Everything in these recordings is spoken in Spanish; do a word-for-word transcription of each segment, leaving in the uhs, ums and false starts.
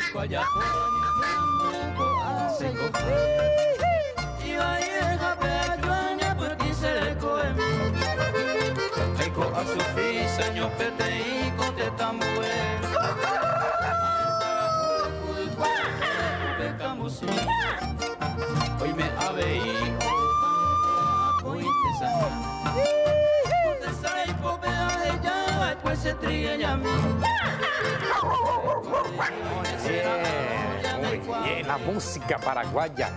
Hoy me aveí, hoy te saná. Te sai popea de ya, pues se tría ya mí. Bien, la música paraguaya.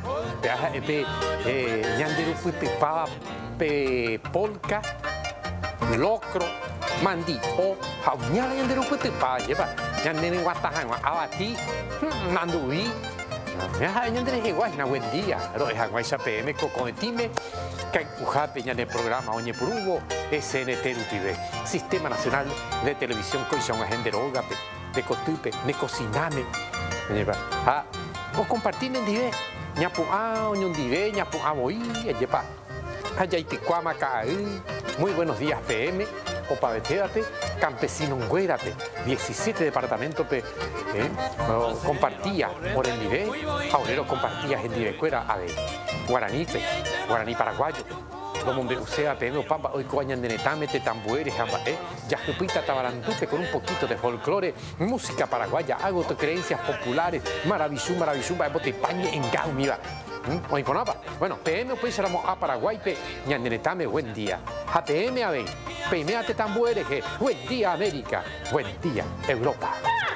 Ñanderu pipipaba polka, locro, mandi o jauña ñanderu pipipaba lleva. Ñanderu guatajan abati, nanduí. Ya, ñandere igual, na buen día. Lo es agua esa P M cocoetime, que ujape ya en el programa Oñe Purugo, S N T U T V, Sistema Nacional de Televisión Coisión Agenderoga, de Cotupe, de Cociname. Ah, o compartir en dive, ñapu a, oñon dive, ñapu a boí, yepa. Allá y ticuama caí. Muy buenos días P M. Opa Betéate, Campesino Ngüérate, diecisiete departamentos pe, eh, oh, compartía por el nivel, Jaulero compartía en Divecuera, a ver, Guaraní, pe, Guaraní paraguayo, como me usea P M o Pampa, hoy coañan de netame, te tambueres, eh, Yajupita Tabarantupe con un poquito de folclore, música paraguaya, hago creencias populares, maravillú, maravillú, va bote pañe en gau, mira. Hoy con apa. Bueno, P M pues éramos a Paraguay, pe, ñandenetame, buen día. A P M a ver, P M a te tambueres, buen día América, buen día Europa.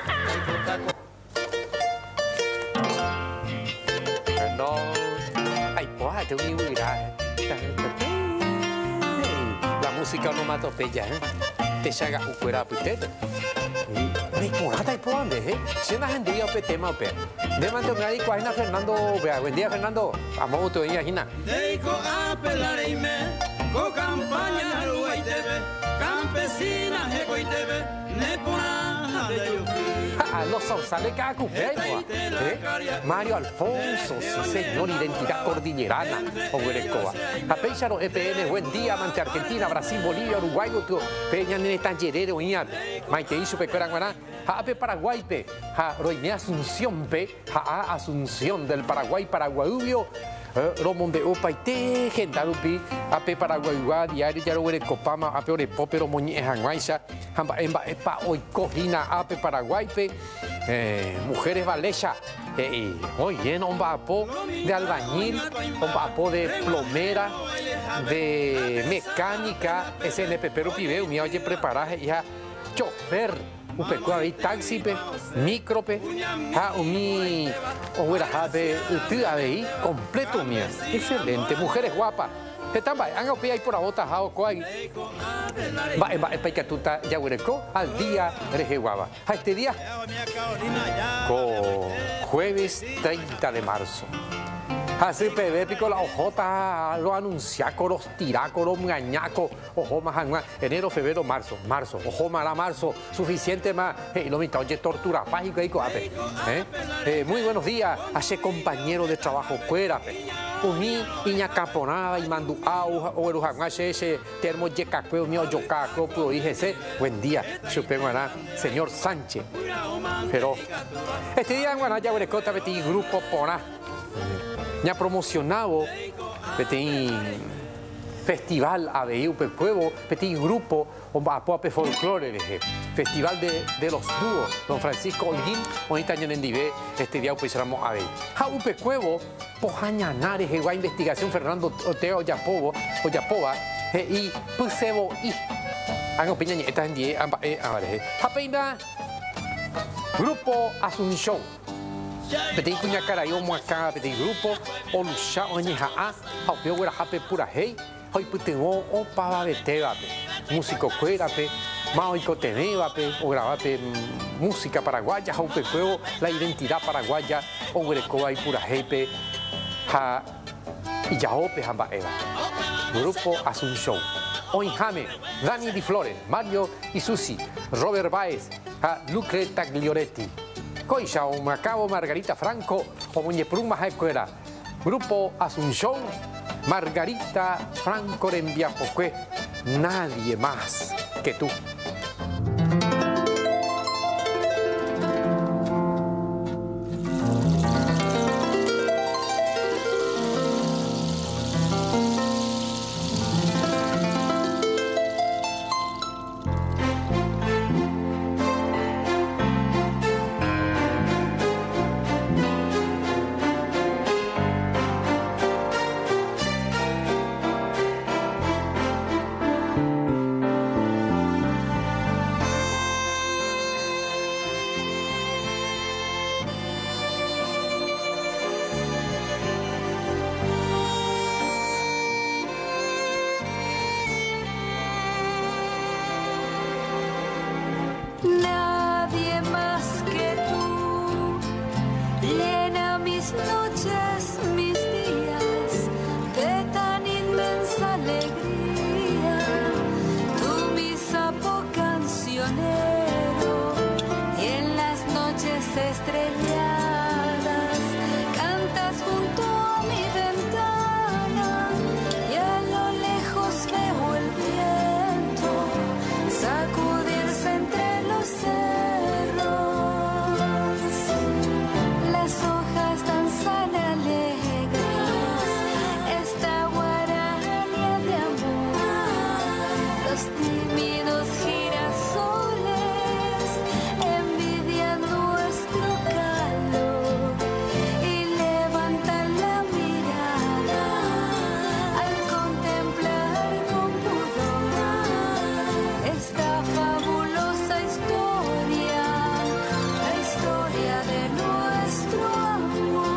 No, ay, pues, te voy a la música onomatopeya, ¿eh? Te llaga un cuera putete. Me ponata y ponde, ¿eh? Si una gente ya pe tema pe. De manto me dijo a Fernando, buen día Fernando. Amo tu día Gina. Dejo a pelar y me co campaña Uruguay T V, campesina Jeco y T V, ne pona de yuki. A los sale cada cumpleaños. ¿Eh? Mario Alfonso, sí señor, identidad cordillerana, o Huerecoa. A Peixaro E P N, buen día, amante Argentina, Brasil, Bolivia, Uruguay, Peña Nene Tangerere, Oñat, Maite Isu, Pecueranguaná, Jape Paraguay, Pe, Ja Roime Asunción, Pe, Ja Asunción del Paraguay, Paraguayubio. Romón de Opa y Te, Gendarupi, A P Paraguayuá, Diario Yaro Huerecopama, A P Orepo, pero Moñe Janguaiza, Jamba Emba Epa, Hoy Cojina, A P Paraguaype, Mujeres Valecha, hoy en Ombapo de albañil, Ombapo de plomera, de mecánica, S N P Pero Pibeu, mi oye preparaje, ya, chofer. Un peco ahí taxi pe, micro pe, ha umi, o era ha pe, tu ahí completo mía, excelente, mujeres guapas, te tambay, han opia ahí por la bota ha o coay, va va va que tú ta ya huereco al día reje guava, a este día, co jueves treinta de marzo. Así pe pico la ojota lo anuncia coros tirácoros gañaco ojo más enero febrero marzo marzo ojo mala marzo suficiente más y lo mitad oye tortura págico y coape eh muy buenos días a ese compañero de trabajo fuera pe uni iña caponada y mandu au o el jangache ese termo yecacueo mío yocaco pudo dije buen día supongo señor Sánchez pero este día en Guanaya Huerecota metí grupo pona me ha promocionado petit festival A B I U P Pueblo, petit grupo Apoape Folclore, festival de, de los dúos, don Francisco Holguín, bonita ñanendive, este día pues éramos A B I. Ja U P Pueblo, pojañanares, igual investigación Fernando Oteo Oyapovo, Oyapova, y Pusebo y han opinión esta en die, a ver, Japeina, grupo Asunción. Petit cuña carayo muaca petit grupo o lucha oñeja a opio guera jape pura hey hoy putengo o pava beteba pe músico cuera pe maoico teneba pe o grabape música paraguaya jaupe puedo la identidad paraguaya o guerecoa y pura hey pe ja y ya ope jamba eva grupo Asunción hoy Jame Dani Di Flores Mario y Susi Robert Baez a Lucre Taglioretti Coisa o Macabo Margarita Franco o Muñepruma Jaecuera. Grupo Asunción, Margarita Franco Rembiapoque. Nadie más que tú. las noches, mis días de tan inmensa alegría, tú mi sapo cancionero, y en las noches estrelladas cantas junto a mi ventana, y a lo lejos veo el viento sacudirse entre los cerros. Las hojas danzan alegres esta guarania de amor. Los tímidos girasoles envidian nuestro calor y levantan la mirada al contemplar con pudor esta fabulosa historia, la historia de nuestro amor.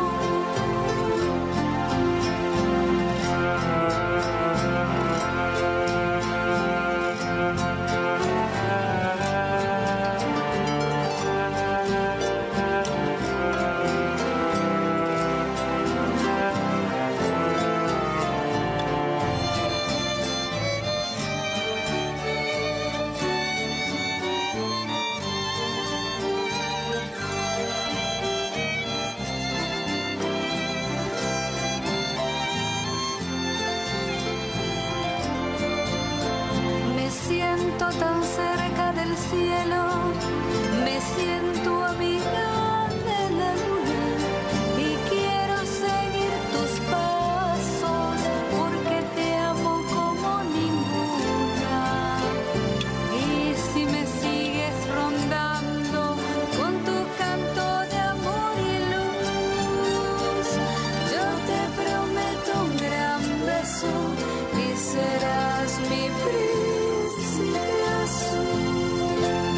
Me siento tan cerca del cielo, me siento amiga de la luna y quiero seguir tus pasos porque te amo como ninguna. Y si me sigues rondando con tu canto de amor y luz, yo te prometo un gran beso y serás mi príncipe azul.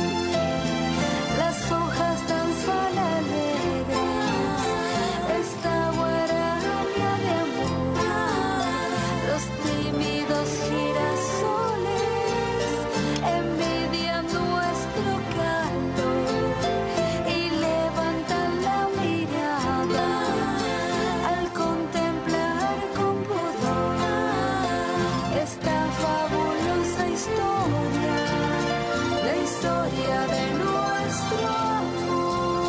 Las hojas danzan alegres esta guarania de amor. Los tímidos girasoles envidian nuestro calor y levantan la mirada al contemplar con pudor esta fabulosa historia, la historia de nuestro amor.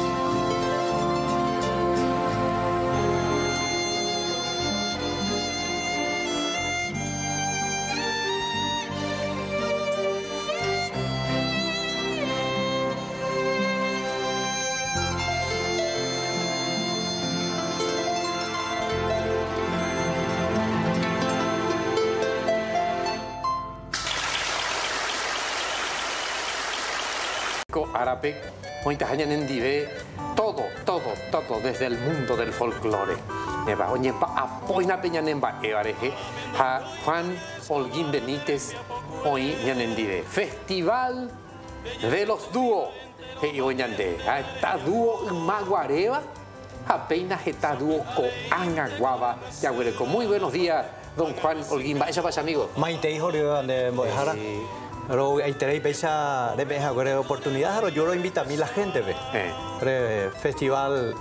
Árabe, Mointajañan en Dive, todo, todo, todo desde el mundo del folclore. Neva, Oñepa, Apoina Peñanemba, Evareje, a Juan Holguín Benítez, hoy Ñanendive, Festival de los Dúos, y Oñande, está dúo Maguareva, apenas está dúo Coangaguaba, Yaguereco. Muy buenos días, don Juan Holguín, vaya pasa, amigo. Maite hijo de Mojara. Pero ahí tenéis esa oportunidad, pero yo lo invito a mí la gente, ve. Eh. Festival,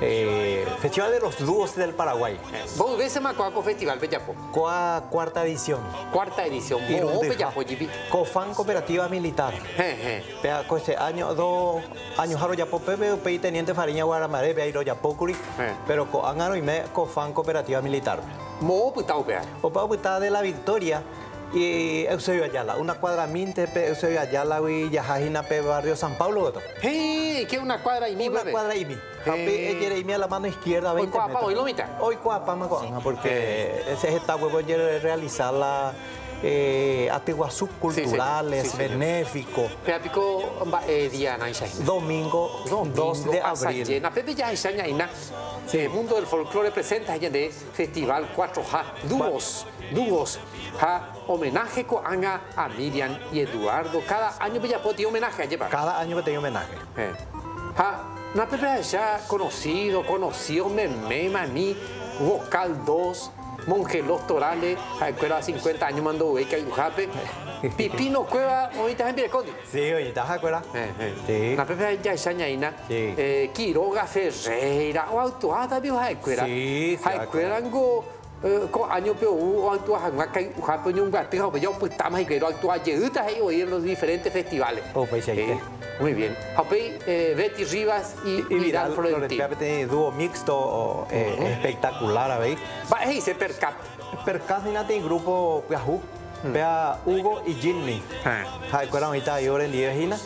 eh, Festival de los Dúos del Paraguay. Eh. ¿Vos ves ese Macuaco Festival, Peyapo? Cua, cuarta edición. Cuarta edición. ¿Cómo Peyapo, Cofan Cooperativa Militar. Eh, eh. Peaco este año, dos años, Jaro Yapo Pepe, Pei Teniente Fariña Guaramare, Peiro Yapocuri, eh. pero con Angaro y me Cofan Cooperativa Militar. ¿Mo putao pea? Opa putao de la Victoria. Y Eusebio Ayala, una cuadra minte, Eusebio Ayala, y Yajajina, pe barrio San Pablo. ¡Hey! ¿Qué una cuadra y mi? Una cuadra y mi. Papi, ella y mi a la mano izquierda, veinte metros. Hoy lo mitad. Hoy cuapa, porque ese está huevo de realizar la eh, actividades subculturales, sí, sí, sí, benéficos. Peapico, eh, Diana, Domingo, dos de abril. Llena, Pepe ya es añaina. El mundo del folclore presenta allá de Festival cuatro J, dúos, dúos. Ja, homenaje coanga a Miriam y Eduardo. Cada año Bella tiene homenaje a llevar. Cada año que tiene homenaje. Eh. Ja, una pepe ya conocido, conocido, me me mami, vocal dos, monje los torales, a escuela cincuenta años mandó beca y ujape. Pipino Cueva, ahorita en Pirecondi. Sí, ahorita se acuerda. Sí. La pepe ya es añaina. Sí. Quiroga Ferreira, o autuada viu a escuela. Sí, a escuela ngo có año pero o actúa en que ujape un gato, pero yo pues estamos ahí que actúa yehuta ahí hoy en los diferentes festivales. Oh, pues ahí. Muy bien. Haupei, eh, Betty Rivas y, y Vidal Florentino. Tiene dúo mixto eh, uh -huh. espectacular, ¿veis? Va, es ese Percap. Percap tiene grupo Yahoo. Vea Hugo y Jimmy. Hay cuerda ahorita y ahora en Diegina.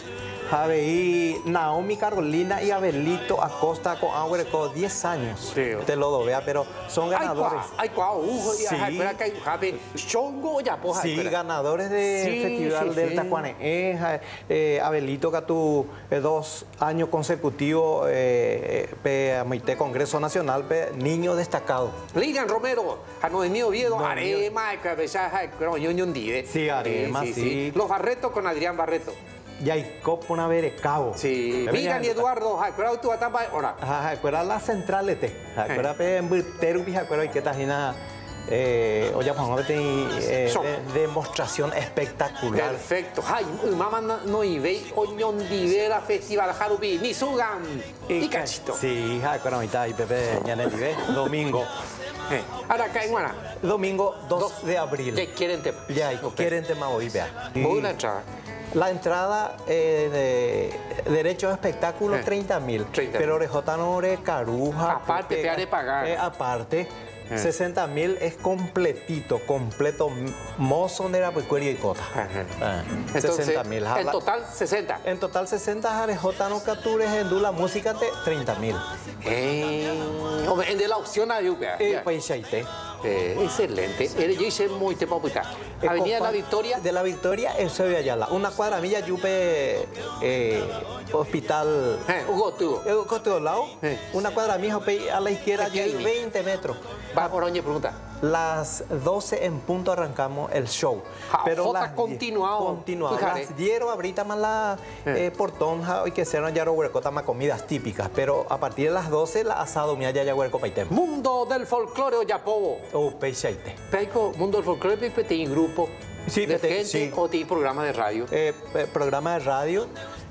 Hay Naomi Carolina y Abelito Acosta con Agüero con diez años. Sí. Te lo do, vea, pero son ganadores. Hay cuau, Hugo y Agüero que hay Chongo ya poja. Sí, ganadores del sí, Festival sí, del sí. Tacuane. Eh, eh, Abelito que tu eh, dos años consecutivos eh, pe Amité Congreso Nacional pe niño destacado. Lilian Romero, a Noemí Oviedo, no, Arema, Cabeza, Ñoñondí. Sí, Arema, sí, sí. sí. Los Barreto con Adrián Barreto. Jacob Ponavere Cabo. Sí. Miriam y Eduardo, ¿acuerdas tú a Tampa ahora? Ajá, ¿acuerdas la central este? ¿Acuerdas en Burteru, ¿acuerdas que está llena eh, oye, pues vamos a tener demostración espectacular. Perfecto. Ay, mamá no iba Oñondivera Festival Harubi, ni Sugan y cachito. Sí, ¿acuerdas ahorita y Pepe Ñanelive? Domingo. Eh. Ahora acá en Guana. Domingo dos de abril. ¿Qué quieren tema? Ya, quieren tema hoy, vea. Voy a entrar. La entrada eh, de derecho a espectáculo, eh, treinta mil. Pero Orejotanore, Caruja. Aparte, te haré pagar. Eh, aparte, eh. sesenta mil es completito, completo, mozo de la pecueria y cota. Eh, sesenta mil. En total, sesenta. En total, sesenta. Arejotano Catures, en Dula Música, treinta mil. Eh, en de la opción a Yuca. Eh, pues ya Eh, excelente. Yo hice muy tiempo puta. Avenida de la Victoria. De la Victoria, el Sevilla Ayala. Una cuadra milla, Yupe, eh, hospital. Eh, Hugo Tugo. Hugo Tugo Lao. Eh. Una cuadra milla, a la izquierda, veinte metros. Va por oñe pregunta. Las doce en punto arrancamos el show. Ja, pero las continuado. Continuado. Las dieron ahorita más la eh. Eh, portón, hoy que sean ya huercota más comidas típicas. Pero a partir de las doce, la asado mía ya ya huerco paitem. Mundo del folclore o yapobo. Oh, peiseite. Peico, Mundo del folclore, pe te grupo. Sí, de te, gente sí. O te programa de radio. Eh, programa de radio.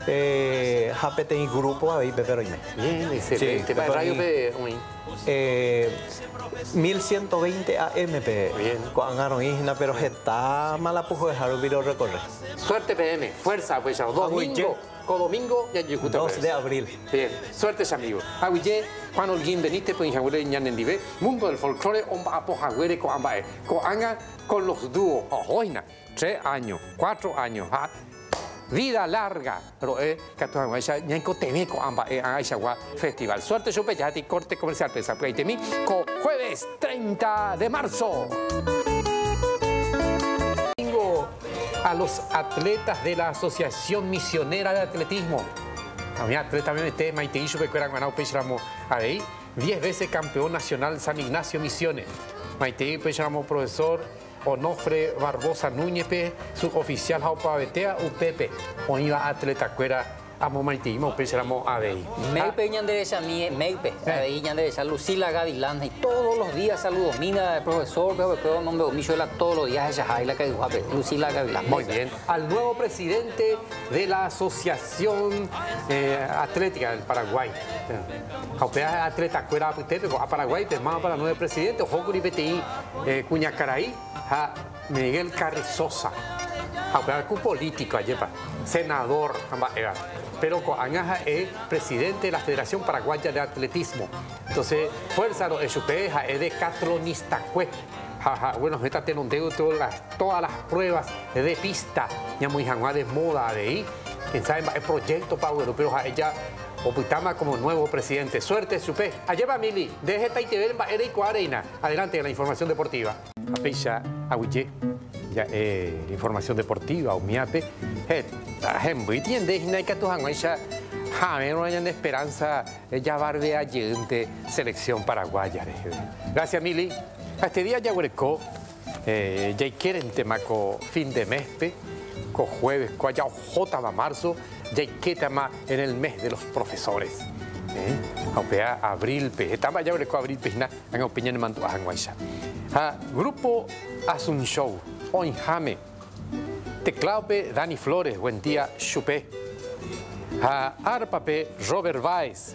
Eh, Japete y grupo ahí, pero Bien, excelente. Sí, para radio pe eh, mil ciento veinte A M P. Bien. Con Aroína, pero está mala pujo de Jarubiro recorrer. Suerte P M, fuerza, pues domingo. Con domingo ya Yucuta. dos de abril. Bien, suerte amigos. Aguille, Juan Olguín Benítez, pues Jaguere Ñanendive, Mundo del folclore, Omba Apo Jaguere con Ambae. Con Anga con los dúos. Ojoina, tres años, cuatro años. ¿Ah? Vida larga, pero eh, que tú has ya en Cotemeco, amba, eh, Aishagua Festival. Suerte, yo ya te corte comercial, pesa, porque te mi, con jueves treinta de marzo. A los atletas de la Asociación Misionera de Atletismo. A mi atleta también este Maite Ishu, que eran ganado Pechramo ahí, diez veces campeón nacional San Ignacio Misiones. Maite Pechramo profesor Onofre Barbosa Núñez, suboficial Jaupa Betea, U P P. O iba atleta cuera. Amo Maitimo, pensamos a ver. Meipe ñanderecha mi Meipe, ahí ñanderecha Lucila Gavilán y todos los días saludos. Mina, el profesor, pero no me Michuela todos los días ella Jaila que guape, Lucila Gavilán. Muy bien. Al nuevo presidente de la Asociación eh, Atlética del Paraguay. Jaupea atleta cuera a Paraguay, más para el nuevo presidente, Jocuri P T I, eh, Cuñacaraí, a Miguel Carrizosa. Jaupea un político ayer, senador, pero Coangaja es presidente de la Federación Paraguaya de Atletismo. Entonces, fuerza lo es de Catronistacue. Bueno, esta tiene un dedo todas las, todas las pruebas de pista, ya muy de moda de ahí. Quién sabe, el proyecto para pero ella optama como nuevo presidente. Suerte, supe. Allá va Mili, deje esta y te ven, era y cuarena. Adelante en la información deportiva. Apecha, aguille. Ya, eh, información deportiva, o miape, eh, muy bien, de que tu hanguaisha, jamé no hayan esperanza, ya barbea gente, selección paraguaya. Gracias, Mili. Este día ya huerco, eh, ya quieren temaco fin de mes, co jueves, co allá J de marzo, ya que tema en el mes de los profesores. Eh, aunque abril, pe, estaba ya huerco abril, pe, na, en opinión de mantu hanguaisha. A Grupo Asunción, Oinjame. Teclaope Dani Flores, buen día, Chupé. A Arpape Robert Weiss.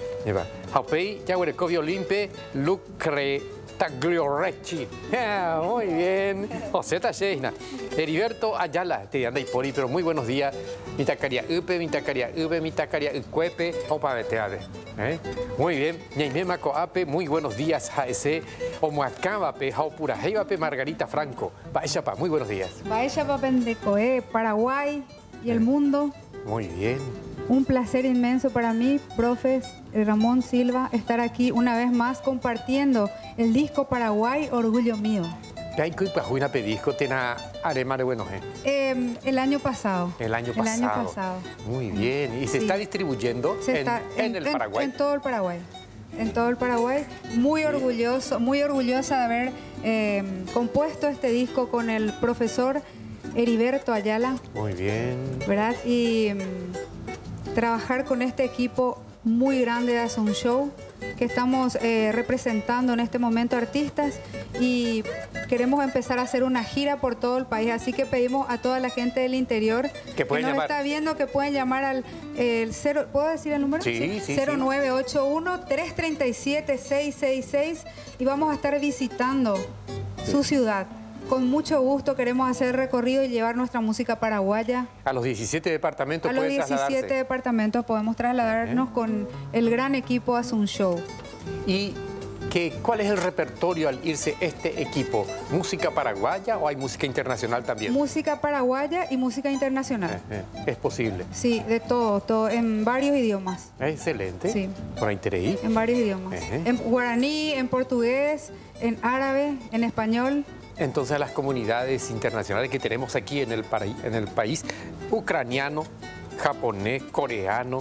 Haupei Yaguereco Violimpe Lucre Tagliorechi. Yeah, muy bien. José Talleisna. Heriberto Ayala, te anda y por ahí, pero muy buenos días. Mitacaria Upe, Mitacaria Ube, Mitacaria Ucuepe, Opa Veteade. ¿Eh? Muy bien. Ñaimema Coape, muy buenos días. Jaese, Omoacabape, Jaupura, Heibape, Margarita Franco. Baeshapa, muy buenos días. Baeshapa Pendecoe, Paraguay y el mundo. Muy bien. Un placer inmenso para mí, profe Ramón Silva, estar aquí una vez más compartiendo el disco Paraguay, Orgullo Mío. ¿Qué una pedisco tena arema de buenos eh? Eh, el año pasado. El año pasado. El año pasado. Muy bien. ¿Y se sí. está distribuyendo se en, está, en, en el Paraguay? En, en todo el Paraguay. En todo el Paraguay. Muy orgulloso, muy orgullosa de haber eh, compuesto este disco con el profesor Heriberto Ayala. Muy bien. ¿Verdad? Y um, trabajar con este equipo muy grande de Asunción, que estamos eh, representando en este momento artistas y queremos empezar a hacer una gira por todo el país, así que pedimos a toda la gente del interior que, que nos llamar. está viendo que pueden llamar al el cero, ¿puedo decir el número? Sí, sí, sí. cero nueve ocho uno, tres tres siete, seis seis seis y vamos a estar visitando sí. su ciudad. Con mucho gusto queremos hacer el recorrido y llevar nuestra música paraguaya. A los diecisiete departamentos A los diecisiete departamentos podemos trasladarnos ¿Eh? con el gran equipo Asunción. ¿Y que, cuál es el repertorio al irse este equipo? ¿Música paraguaya o hay música internacional también? Música paraguaya y música internacional. Eh, eh, ¿Es posible? Sí, de todo, todo, en varios idiomas. Excelente. Sí. Por interés. En varios idiomas. Eh. En guaraní, en portugués, en árabe, en español. Entonces, las comunidades internacionales que tenemos aquí en el, en el país, ucraniano, japonés, coreano,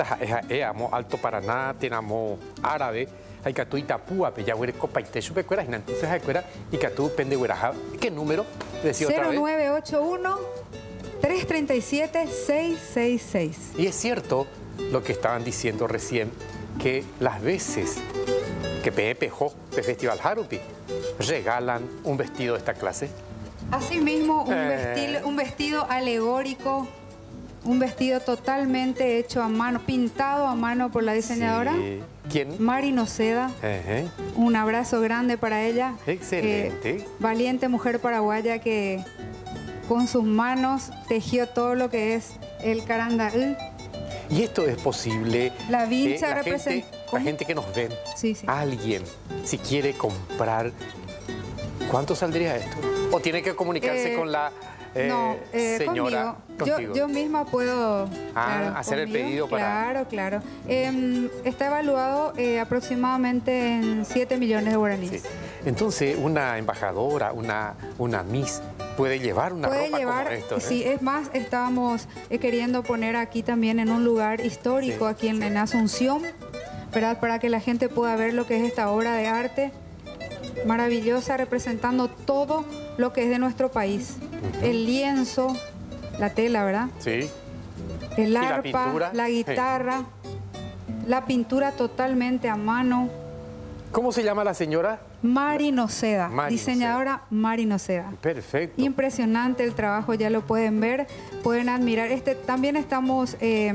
amo Alto Paraná, tenemos árabe, hay que tú Itapúa, Peyahuere, Copaite, Chupecuera, entonces hay que tú Pendehueraja. ¿Qué número? cero nueve ocho uno, tres tres siete, seis seis seis. Y es cierto lo que estaban diciendo recién, que las veces que P E P J, P Festival Harupi, regalan un vestido de esta clase. Asimismo, un, eh. vestido, un vestido alegórico, un vestido totalmente hecho a mano, pintado a mano por la diseñadora. Sí. ¿Quién? Mari Noceda. Uh-huh. Un abrazo grande para ella. Excelente. Eh, valiente mujer paraguaya que con sus manos tejió todo lo que es el carandaú. Y esto es posible. La vincha eh, la representa... Gente, la gente que nos ve, sí, sí. alguien, si quiere comprar, ¿cuánto saldría esto? ¿O tiene que comunicarse eh, con la eh, no, eh, señora? Conmigo. Yo, yo misma puedo ah, claro, hacer conmigo. el pedido para... Claro, claro. Eh, está evaluado eh, aproximadamente en siete millones de guaraníes. Sí. Entonces, una embajadora, una, una Miss, puede llevar una puede ropa llevar, como esto. ¿eh? Sí, es más, estábamos eh, queriendo poner aquí también en un lugar histórico, sí. aquí en, en Asunción, ¿verdad? Para que la gente pueda ver lo que es esta obra de arte maravillosa, representando todo lo que es de nuestro país. Uh-huh. El lienzo, la tela, ¿verdad? Sí. El arpa, ¿Y la pintura? La guitarra, sí. La pintura totalmente a mano. ¿Cómo se llama la señora? Mari Noceda, Mari diseñadora Noceda. Mari Noceda. Perfecto. Impresionante el trabajo, ya lo pueden ver, pueden admirar. Este, también estamos eh,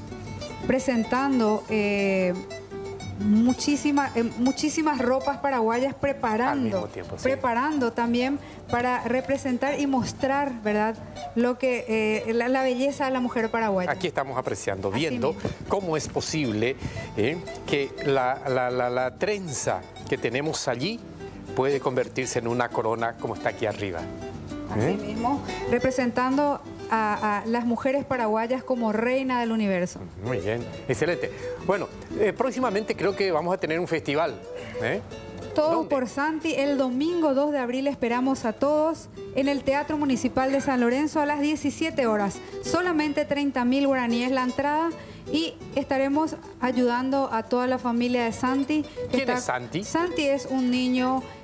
presentando eh, muchísima, eh, muchísimas ropas paraguayas preparando, Al mismo tiempo, sí. preparando también para representar y mostrar, ¿verdad?, lo que eh, la, la belleza de la mujer paraguaya. Aquí estamos apreciando, viendo cómo es posible eh, que la, la, la, la trenza que tenemos allí puede convertirse en una corona como está aquí arriba. Así ¿Eh? mismo, representando a, a las mujeres paraguayas como reina del universo. Muy bien, excelente. Bueno, eh, próximamente creo que vamos a tener un festival. ¿eh? Todo ¿Dónde? por Santi. El domingo dos de abril esperamos a todos en el Teatro Municipal de San Lorenzo a las diecisiete horas. Solamente treinta mil guaraníes la entrada y estaremos ayudando a toda la familia de Santi. ¿Quién está... es Santi? Santi es un niño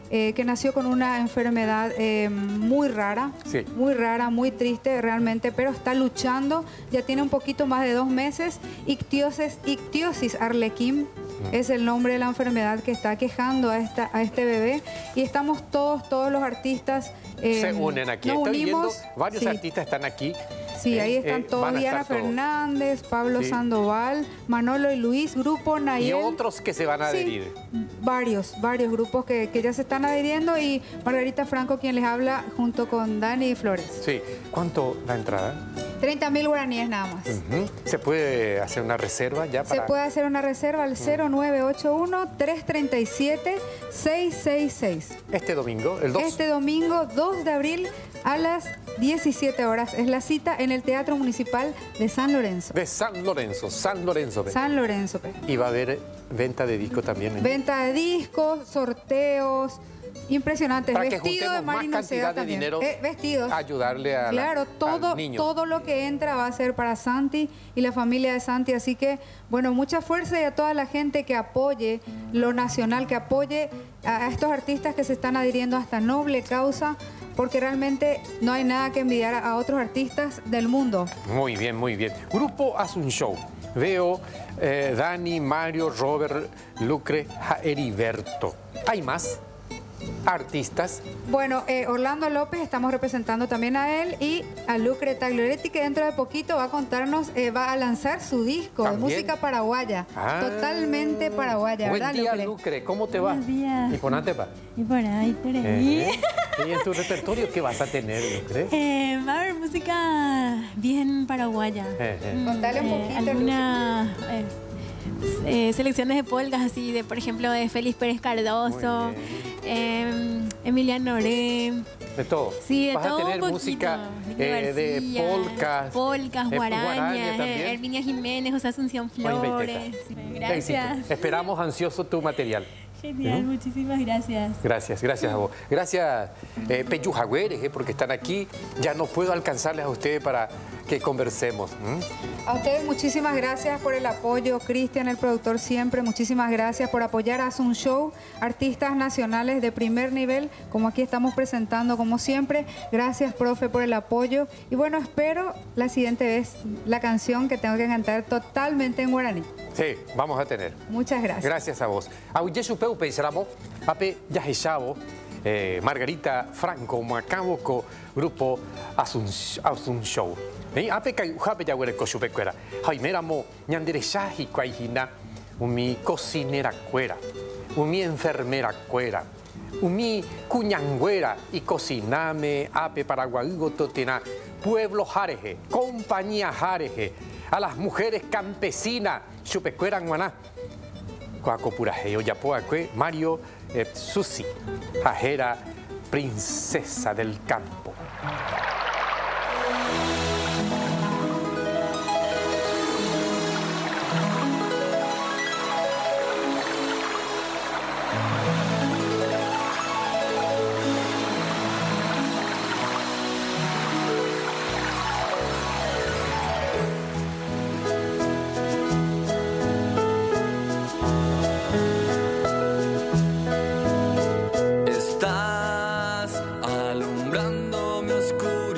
eh, que nació con una enfermedad eh, muy rara, Sí. muy rara, muy triste realmente, pero está luchando, ya tiene un poquito más de dos meses. Ictiosis, ictiosis arlequín es el nombre de la enfermedad que está quejando a, esta, a este bebé, y estamos todos, todos los artistas eh, Se unen aquí. nos Estoy viendo, unimos. varios Sí. artistas están aquí. Sí, Eh, ahí están eh, todos, van a Diana estar todos. Fernández, Pablo Sí. Sandoval, Manolo y Luis, Grupo Y Nayel. otros que se van a Sí, adherir. varios, varios grupos que, que ya se están adhiriendo, y Margarita Franco quien les habla junto con Dani Flores. Sí. ¿Cuánto la entrada? treinta mil guaraníes nada más. Ujú. ¿Se puede hacer una reserva ya para...? Se puede hacer una reserva al cero nueve ocho uno, tres tres siete, seis seis seis. Este domingo, el dos. Este domingo dos de abril a las diecisiete horas es la cita en el Teatro Municipal de San Lorenzo. De San Lorenzo, San Lorenzo. ve. San Lorenzo. pe. Y va a haber venta de disco también. ¿eh? Venta de discos, sorteos, impresionantes. Para que Vestido de juntemos más Marino cantidad Seda de también. dinero. Eh, vestidos. Ayudarle a la- Claro, todo, al niño. todo lo que entra va a ser para Santi y la familia de Santi. Así que, bueno, mucha fuerza, y a toda la gente que apoye lo nacional, que apoye a estos artistas que se están adhiriendo a esta noble causa, porque realmente no hay nada que envidiar a otros artistas del mundo. Muy bien, muy bien. Grupo Haz un Show. Veo eh, Dani, Mario, Robert, Lucre, Heriberto. ¿Hay más artistas? Bueno, eh, Orlando López estamos representando también a él, y a Lucre Taglioretti, que dentro de poquito va a contarnos, eh, va a lanzar su disco de ¿También? música paraguaya, Ah. totalmente paraguaya, Buen ¿verdad, día, Lucre? Lucre. ¿Cómo te va? Buenos días. Y ponate pa. Y por ahí, por ahí. Eh, ¿Y en tu repertorio qué vas a tener, Lucre? Eh, va a haber música bien paraguaya. Eh, eh. Mm, Contale un poquito, Algunas eh, eh, selecciones de polcas, así, de por ejemplo, de Félix Pérez Cardoso, Muy eh, Emiliano Noré. De todo. Sí, de Vas todo a tener un música poquito. eh, de García, polcas. polcas, eh, guarañas, también. eh, Herminia Jiménez, José Asunción Muy bien, Flores. Teta. Sí, Éxito. gracias. Esperamos ansioso tu material. Genial, muchísimas gracias. Gracias, gracias a vos. Gracias, eh, Peyu Jagüeres, eh, porque están aquí. Ya no puedo alcanzarles a ustedes para que conversemos. ¿m? A ustedes muchísimas gracias por el apoyo, Cristian, el productor, siempre. Muchísimas gracias por apoyar a Haz un Show, artistas nacionales de primer nivel, como aquí estamos presentando, como siempre. Gracias, profe, por el apoyo. Y bueno, espero la siguiente vez la canción que tengo que cantar totalmente en guaraní. Sí, vamos a tener. Muchas gracias. Gracias a vos. Auyeshu Peupe, Salamo, Ape Yajeshabo, eh, Margarita Franco, Macaboco, Grupo Asun, Asun Show. Eh, Ape Kayujape Yaguere Koshupecuera, Jaimeramo, Ñanderechaji Cuaijina, Umi cocinera cuera, Umi enfermera cuera, Umi cuñangüera y cociname, Ape Paraguaygo Totena, Pueblo Jareje, Compañía Jareje, a las mujeres campesinas, Chupecuera Guaná. Coacopuraje, Oyapoacue, Mario eh, Susi, Jajera, princesa del campo. Estás alumbrando mi oscuridad.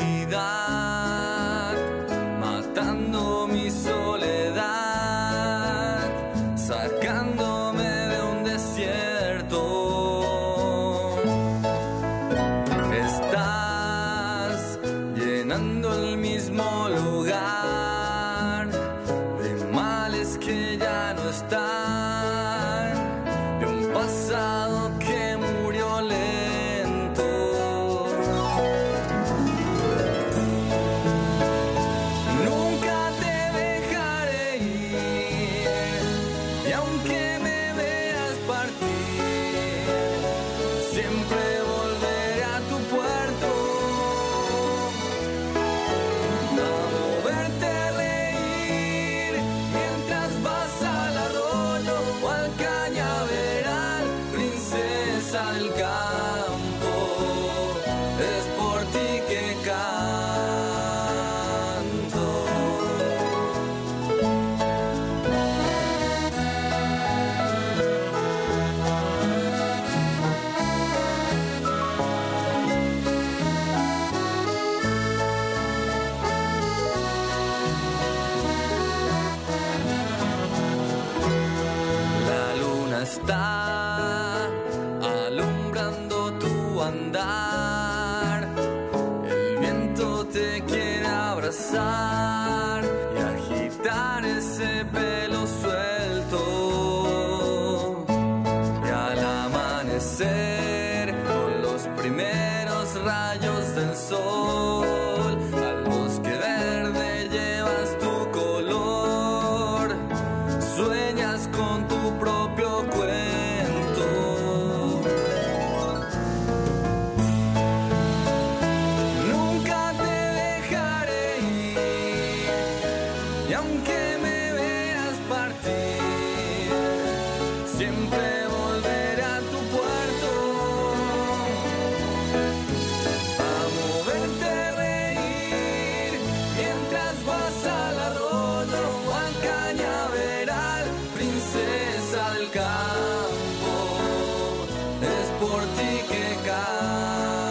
bailar y agitar ese pelo suelto. Y al amanecer, con los primeros rayos del sol, al bosque verde llevas tu color. Sueñas con tu propio cuento. Nunca te dejaré ir, y aunque me veas partir, siempre volveré a tu puerto, a moverte reír mientras vas al arroyo, al cañaveral, princesa del campo. Es por ti que canto.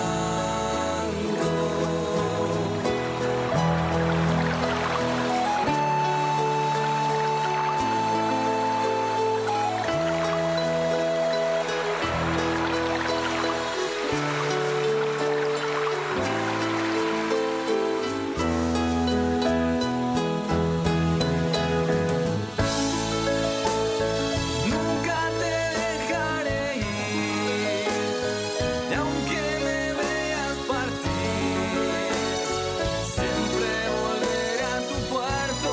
Nunca te dejaré ir, y aunque me veas partir, siempre volveré a tu puerto,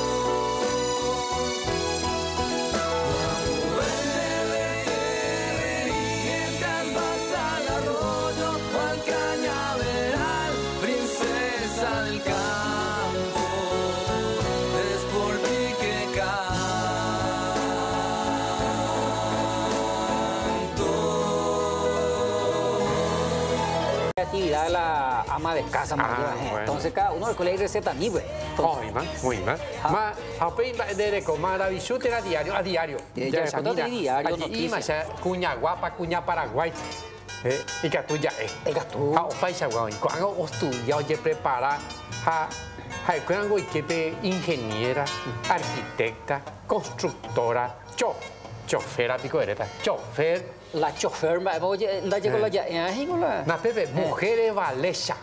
a moverte reír mientras vas al arroyo o al cañaveral, princesa del campo. Es por ti que canto. Creatividad de la ama de casa, más Ah, bien, ¿eh? bueno. Entonces cada uno del colegio receta ni, güey. Muy mal, muy mal. Ma, apenas de reco, maravilloso era diario, a diario. Eh, ya, esa cuando mira, te diario, allí noticias. ima ya cuña guapa, cuña Paraguay. Eh, y que tú ya es. El gato. Ha paisa guay, cuando estudia, oye prepara, ha, ha, cuando que ingeniera, arquitecta, constructora, cho, chofera pico ereta, chofer. La chofer, ma- oye, la llegó la ya, eh, con la. Na Pepe, mujeres valesas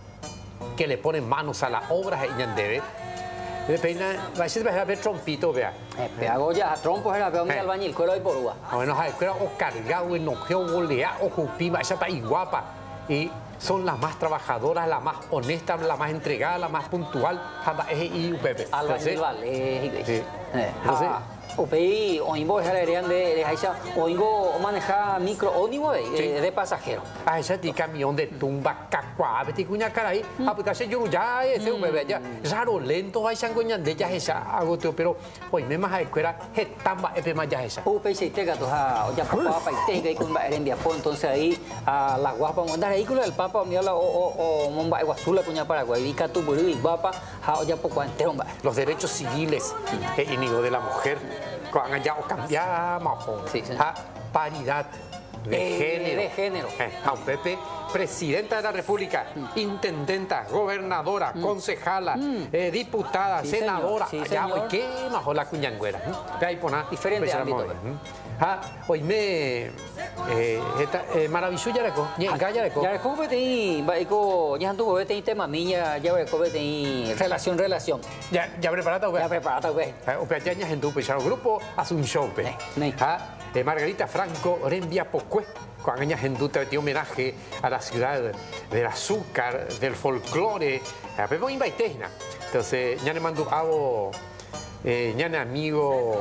que le ponen manos a las obras y ñandebe. Le peina, va a ser a ver trompito, vea. Eh, pe hago ya, trompos era, pero mi Eh. albañil, cuero y porúa. Bueno, hay que o cargado, enojeo, golea, o jupima, esa está guapa. Y son las más trabajadoras, las más honestas, las más entregadas, las más puntual. Jamba, es y Pepe. Albañil vale, y sí. sí. Eh, Entonces- ah, Upei, oingo es la heredan de, de Haisha, oingo maneja micro ónimo de, Sí. de pasajero. A esa ti camión de tumba, cacuá, beti cuña caray, a pues se yo ya ese bebé ya, raro lento va a coñan de ya esa agoteo, pero hoy me más a escuela, hetamba epe más ya esa. Upei se te gato, ja, ya papá y te que con va en Biapo, entonces ahí a la guapa mandar ahí con el papa mi la o o o momba iguazula cuña Paraguay, y catu buru y guapa, ja ya poco entero va. Los derechos civiles eh, inigo de la mujer, cuando ya o cambiamos, Sí, sí. a paridad de Eh, género. de género. Eh, a un Pepe, presidenta de la República, intendenta, gobernadora, concejala, eh, diputada, Sí, senadora. señor. Sí, allá, señor. hoy qué majo la cuñangüera. ¿eh? Ahí pona, Diferente pues, ámbito, vamos a ¿verdad? ver, ¿eh? Ah, hoy me eh, esta, eh, maravilloso ya reco, ni en ya reco. Ya reco vete y va eco ya anduvo vete y tema miña, ya reco vete y relación relación. Ya ya preparado, güey. Ya preparado, güey. O peañas en tu pesado grupo hace un show, pe. Ne, ne. Ah, eh, Margarita Franco, Renvia Pocue, con añas en duda te homenaje a la ciudad del azúcar, del folclore, a Pepo Invaitesna. Entonces, ya le mando hago, eh, ya amigo,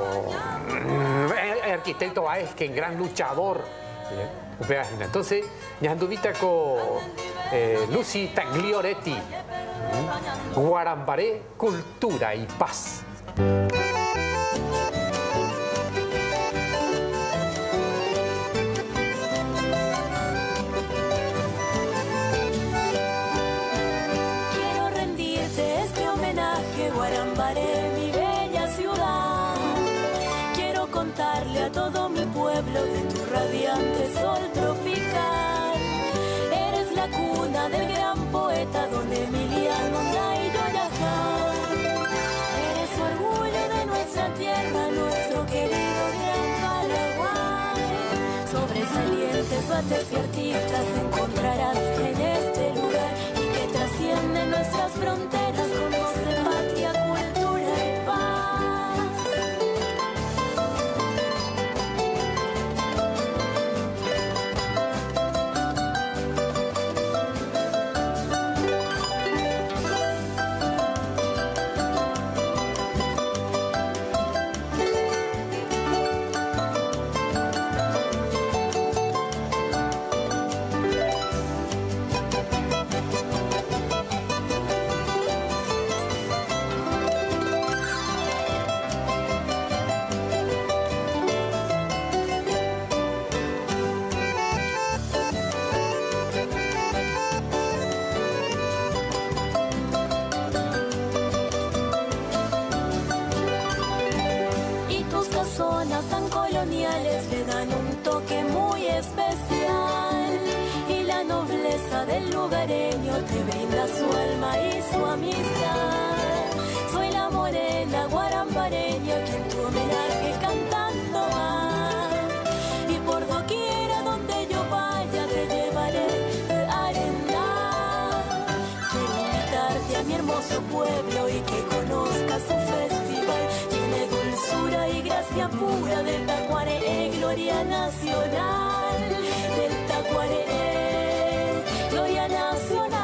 mm, arquitecto Baez, que es gran luchador. eh, Peagina. Entonces, ya anduvita con eh, Lucy Taglioretti, mm, Guarambaré, cultura y paz. Quiero rendirte este homenaje, Guarambaré, mi bella ciudad. Quiero contarle a todo mi pueblo de tu radiante sol tropical. Eres la cuna del gran poeta don Emiliano Nairo Yajá. Eres orgullo de nuestra tierra, nuestro querido gran Paraguay. Sobresalientes bates y artistas encontrarás en este lugar y que trascienden nuestras fronteras con voz de patria. cocinas tan coloniales le dan un toque muy especial. Y la nobleza del lugareño te brinda su alma y su amistad. Soy la morena guarambareña que en tu homenaje cantando va. Y por doquiera donde yo vaya te llevaré de arena. Quiero invitarte a mi hermoso pueblo y que conozcas su festival. Tiene dulzura y gracia pura del tacuaré, gloria nacional. Del tacuaré, gloria nacional.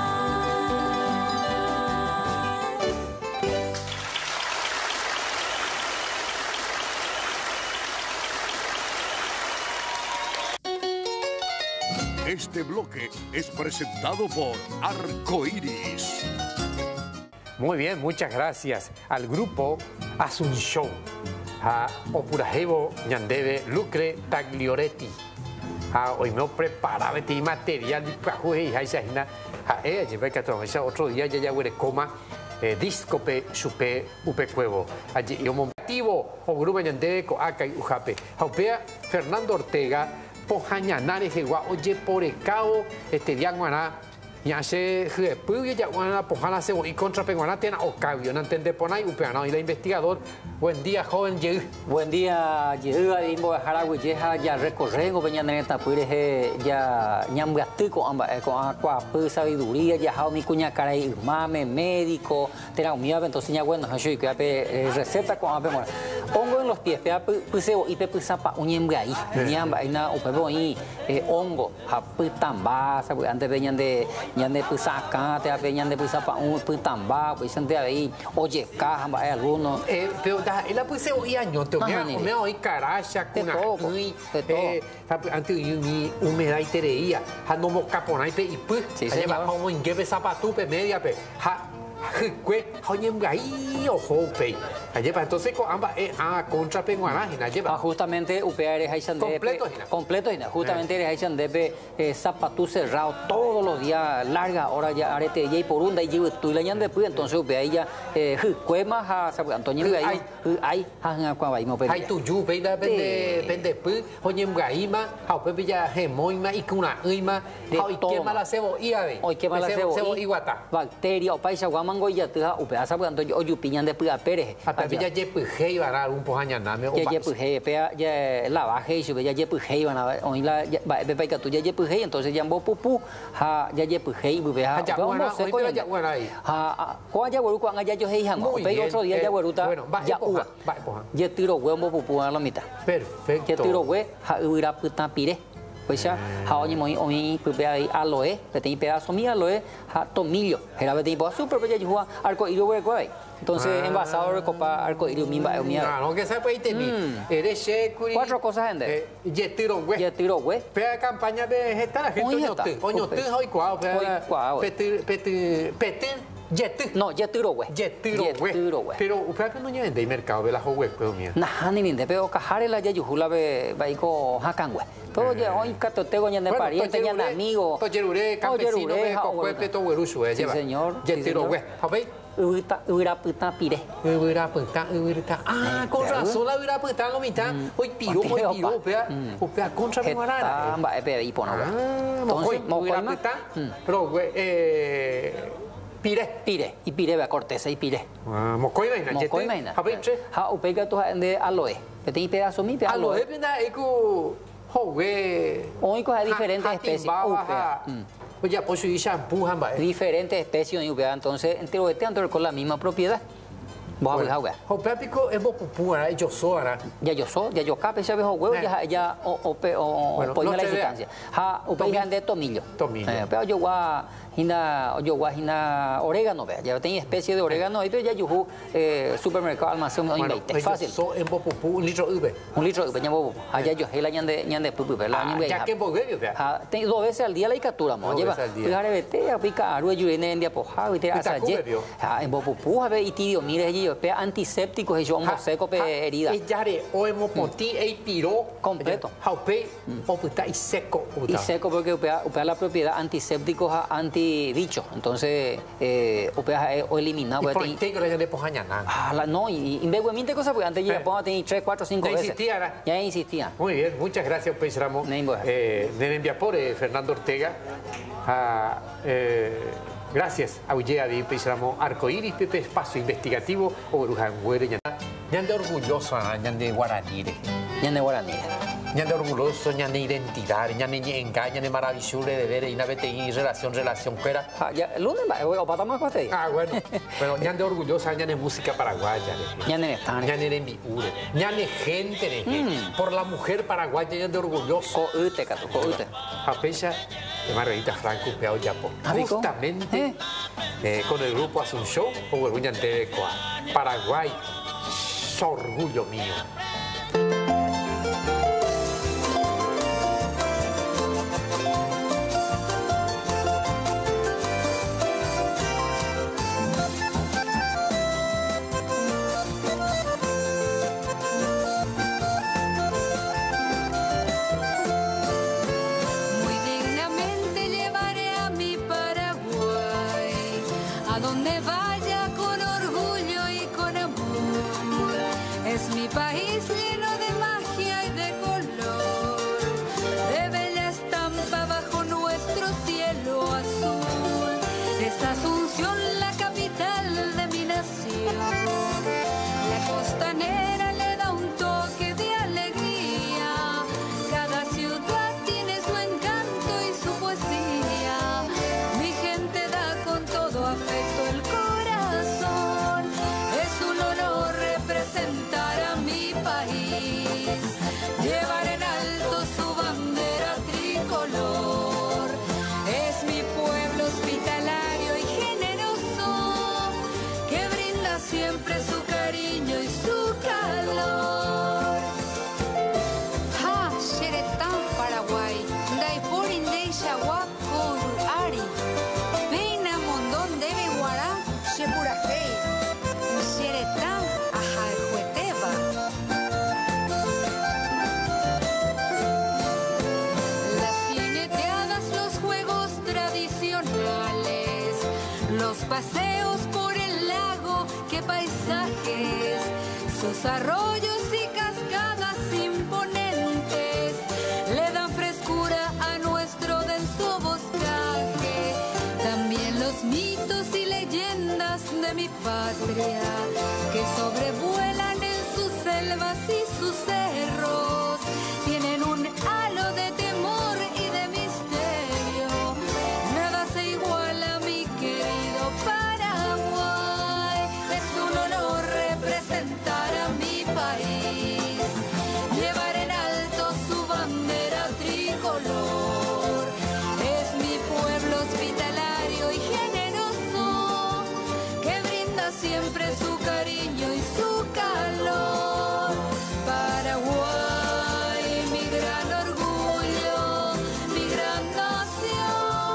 Este bloque es presentado por Arcoiris. Muy bien, muchas gracias al grupo Asunción, a Opurajevo Ñandebe Lucre Taglioretti. A hoy me preparaba este material y para y a a ella llevé que otro día ya ya huele coma discope chupe upe cuevo allí yo motivo o grupo Ñandebe coaca y ujape haupea Fernando Ortega pojañanare jegua oye por el cabo este día guaná y hace puyo ya guaná pojana se y contra penguana tiene ocavio no entiende ponay upeano y la investigador. Buen día, joven Yeu. Buen día, Yeu. Adimbo Jaragüe ya recorrego peñaneta puire ya ñamgastico amba con aqua sabiduría ya jao mi cuña cara y mame médico tera umia entonces ya bueno yo que ape receta con ape mora hongo en los pies pe puseo y pe pusapa uñembra ahí ñamba ina upebo ahí hongo ha putamba sabe antes venían de ñande pusaka te ape ñande pusapa un putamba pues ante ahí oye caja amba alguno eh pero ela puse hoy año te me hoy caracha con aquí eh antes y humedad y tereía ha no moca ponai pe y pues lleva como en que zapato pe media pe ha que hoñem ahí ojo pe lleva entonces con ambas a contra penguana lleva justamente upea eres Haishan de completo justamente eres Haishan de zapato cerrado todos los días larga hora ya arete y por un y tú le añade pues entonces upea ella cuema a San Antonio ahí hay han qua mo hay tu yu pe da pende pende pues hoñem gaima hau pe ya hemoima y kuna uima hoy quema la cebolla ve hoy quema la cebolla iguata bacteria o paisa guamango ya te upea San Antonio o yupiñan de pues pérez ya yepu hei bara un pojaña name o ya yepu hei pea ya la baje y sube ya yepu hei van a hoy la be pe que tú ya yepu hei entonces ya mbo pupu ha ya yepu hei be ha vamos se ko ya bueno ahí ha ko ya guaru ko ya yo hei han pe otro día ya guaruta ya uva ya tiro huevo pupu a la mitad perfecto ya tiro hue ha ura puta pire pues ya ha oñi moi oñi pe ahí aloe pe te pedazo mi aloe ha tomillo era be te po super pe ya jua arco irio hue ko ahí. Entonces, ah, envasado de copa arcoíris, mimba, mira. No, que se puede tener. Eres checo. Cuatro cosas, gente. Yetiro, güey. Yetiro, güey. Pero campaña vegetal, la gente oño te. Oño te, hoy cuau. Hoy cuau. Petir, petir, petir. Yetiro. No, yetiro, güey. Yetiro, güey. Yetiro, güey. Pero, ¿usted no lleva de mercado de la jugué, pues, mía? Nah, ni ni pero cajare la ya yujula be baiko hakan, güey. Todo ya hoy catotego ya de pariente, ya de amigo. Tocherure, campesino, cocuepe, todo güerucho, sí, señor. Yetiro, güey. ¿Sabéis? Uira, uira puta pire. Uira puta, uira. Ah, con razón la uira puta lo mitad. Hoy tiro, hoy tiro, opea, opea contra penguanara. Ah, va, espera, y pono. Ah, entonces, uira puta. Pero, eh, pire. Pire, y pire va corteza y pire. Ah, mocoy vaina. Mocoy vaina. Ha, upega tu de aloe. Que te pedazo mi pedazo. Aloe, penda, eco, jogue. Hoy cosa diferentes especies. Upea. Pues ya, pues, y shampoo, hamba. Diferentes especies, entonces, entero este ando con la misma propiedad. Vos a ver, o práctico es poco ahora, yo soy ahora. Ya yo soy, ya yo cape, ya veo huevo, ya ya o o o pongo la existencia. Ha, o pegan de tomillo. Tomillo. Pero yo gua hina, yo gua hina orégano, vea. Ya tengo especie de orégano, y pero ya yo supermercado almacén hoy veinte. Fácil. So en popo un litro ube. Un litro ube, ya bobo. Allá yo hela ñande ñande pupu, ¿verdad? Ya que bogue, vea. Ha, tengo dos veces al día la captura, mo. Lleva. Fíjate, vete, pica arue yurene en día pojado y te hace allí. Ha, en popo, a ver y tío, mire allí y pe antisépticos y yo un seco pe herida. Y ya de o hemopoti e piro completo. Haupe o puta y seco. Y seco porque upea, upea la propiedad antisépticos a antibichos. Entonces, eh, upea o eliminado. Y por el tegro ya le pojaña nada. Ah, la, no, y inveguamente cosas porque antes ya pongo tenía tres, cuatro, cinco veces. Insistía, ya insistía. Muy bien, muchas gracias, Peix Ramos. Eh, de Enviapore, Fernando Ortega. Ah, eh, gracias a Ullea de Peix Ramos, Arcoíris, Pepe Espacio Investigativo, Orujan Güere, Ñande orgulloso, Ñande Guaraní. Ñande Guaraní. Ñande orgulloso, ñande identidad, ñande engaña, ñande maravilloso de ver, y navete y relación, relación, fuera. Ah, ya, el lunes va, o para más cuate. Ah, bueno. Bueno, ñande orgullosa, ñande música paraguaya. Ñande están. Ñande en mi ure. Ñande gente, mm. Por la mujer paraguaya, ñande orgulloso. Coute, cato, coute. Apecha de Margarita Franco, Peao Yapo. Justamente ¿Eh? Eh, con el grupo Hace un Show, o ñande de Coa. Paraguay, orgullo mío. Donde vaya con orgullo y con amor, es mi país lleno de magia y de color, de bella estampa bajo nuestro cielo azul. Es Asunción la capital de mi nación, la costanera le da un toque de alegría, cada ciudad tiene su encanto y su poesía, mi gente da con todo afecto el corazón, es un honor representar a mi país, llevar en alto su bandera tricolor, es mi pueblo hospitalario y generoso, que brinda siempre su cariño y su calor. Ha, Xeretán, Paraguay, Daiporin de Yaguap, Ari, Peina, Mondón, Debe, Guará, Shepurajei, Xeretán, Ajaljueteba. Las jineteadas, los juegos tradicionales, los paseos por el lago, qué paisajes, sus arroyos y cascadas imponentes le dan frescura a nuestro denso boscaje. También los mitos y leyendas de mi patria que sobrevuelan en sus selvas y sus cerros tienen un halo de temor y de misterio. Nada se iguala a mi querido Paraguay. Es un honor representar a mi país, llevar en alto su bandera tricolor. Es mi pueblo hospitalario y generoso, que brinda siempre su cariño y su calor. Paraguay, mi gran orgullo, mi gran nación.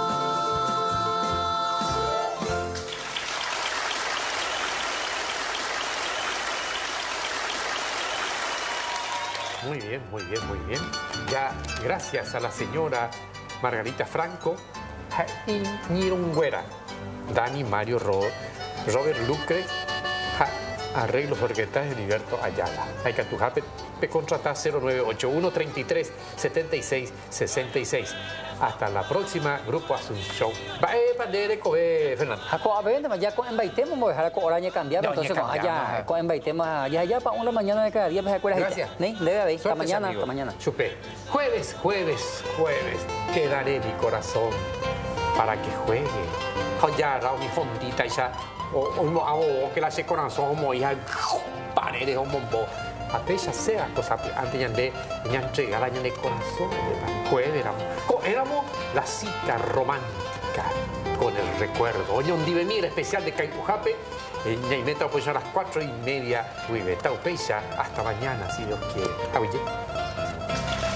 Muy bien, muy bien, muy bien. Ya gracias a la señora Margarita Franco, Nirungüera, Dani Mario Ro, Robert Lucre, Arreglos Orquestales de Heriberto Ayala. Hay que tujape pe contratar cero nueve ocho uno, treinta y tres, setenta y seis, sesenta y seis. Hasta la próxima, Grupo Hace un Show. Va eh, pandere cobe, Fernando. Jaco a ver, ya con embaitemos, vamos a dejar con hora cambiar, entonces no, allá con embaitemos allá allá para una mañana de cada día me acuerdas. Gracias. ¿Sí? Debe haber, hasta mañana, hasta mañana. Chupé. Jueves, jueves, jueves, te daré mi corazón para que juegue. Ya, mi fondita ya, o que la se corazón como hija, paredes o mombo. Apenas sea cosa antes de entregar la de corazón jueves éramos éramos la cita romántica con el recuerdo. Hoy un divenir especial de Caikujape y meta pues a las cuatro y media. Hasta mañana si Dios quiere.